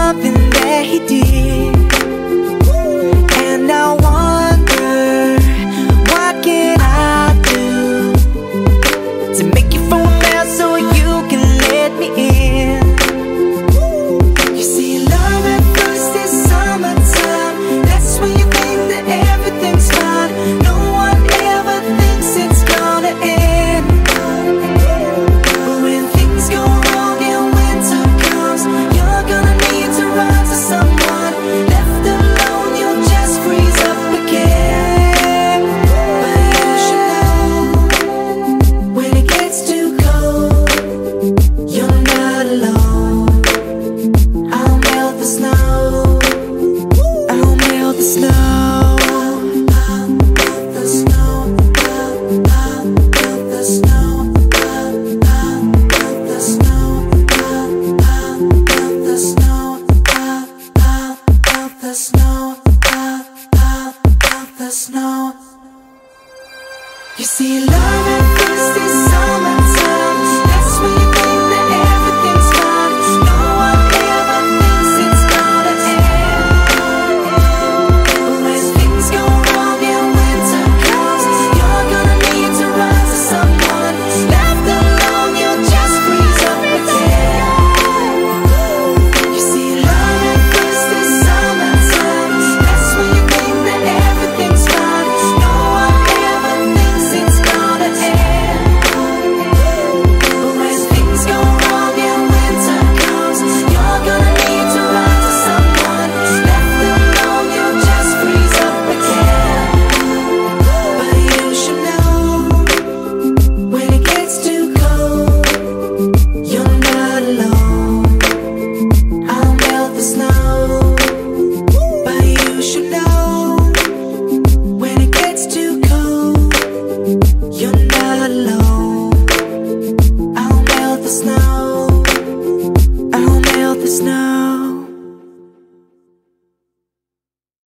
something that he did, and I wonder, what can I do to make you fall down so you can let me in? You see, love at first is summertime. That's when you think that everything's fine. No one ever thinks it's gonna end. But when things go wrong and winter comes, you're gonna need to run to someone. Left alone, you'll just freeze up again. But you should know, when it gets too cold, you're not alone. I'll melt the snow. I'll melt the snow. I'll melt the snow. I'll melt the snow. I'll melt the snow. I'll melt the snow. I'll melt the snow. I'll melt the snow. You see, love